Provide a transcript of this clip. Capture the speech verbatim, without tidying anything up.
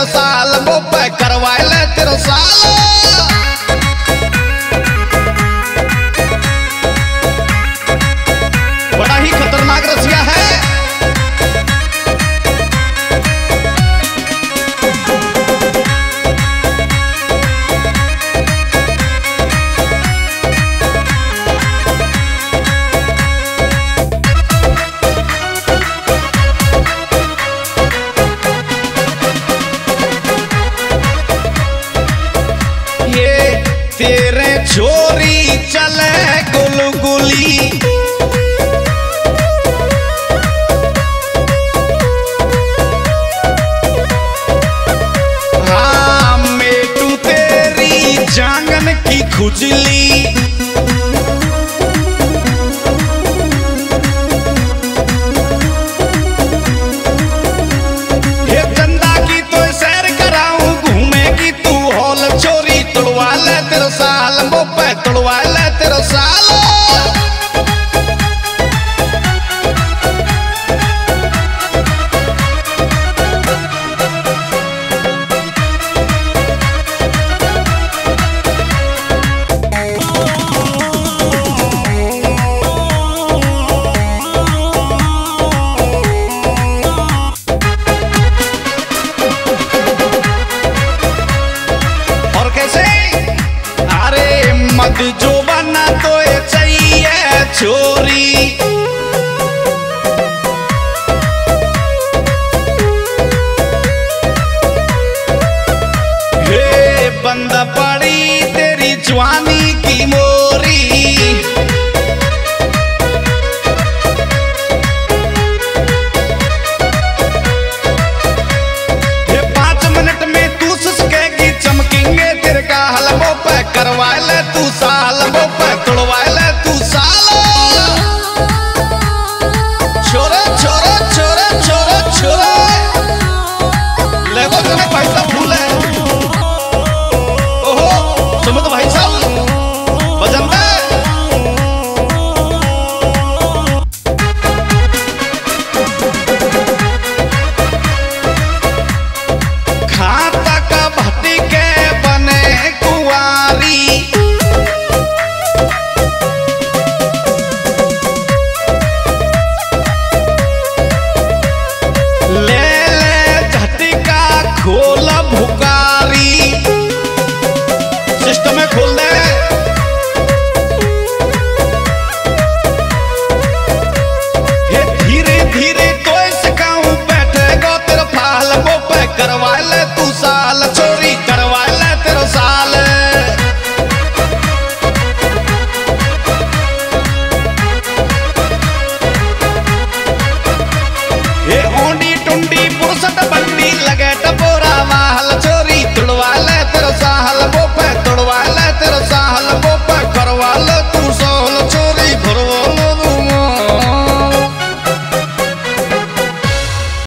तेरा साल वो पे करवा ले तेरा साल। बड़ा ही खतरनाक रसिया है। तेरे छोरी चले गुलगुली, हाँ मेटू तेरी जांगन की खुजली। ये चंदा की तो सैर कराऊं, घूमेगी तू हॉल छोरी, तुड़वा ले तेरा साल वो पे तुड़वा ले तेरा साल। और कैसे अरे मत जो बना तो ये चाहिए छोरी, हे बंद पड़ी तेरी जवानी की मोरी। ये पांच मिनट में तू सुसकेगी, चमकेंगे तेरे का हलवो पे करवा ले तू साल वो पे तुड़वा ले तू साल। छोरे छोरे छोरे छोरे छोरे ले वो तुम्हें पैसा भूले। ओहो सुमित भाई साहब वजन में खाता का भट्टी के बने कुंवारी, ले ले झटका खोल भुकारी, सिस्टम में खोल दे। ये धीरे धीरे तो सिखाऊं, बैठेगा तेरा फाल वो पे करवा ले तू साल।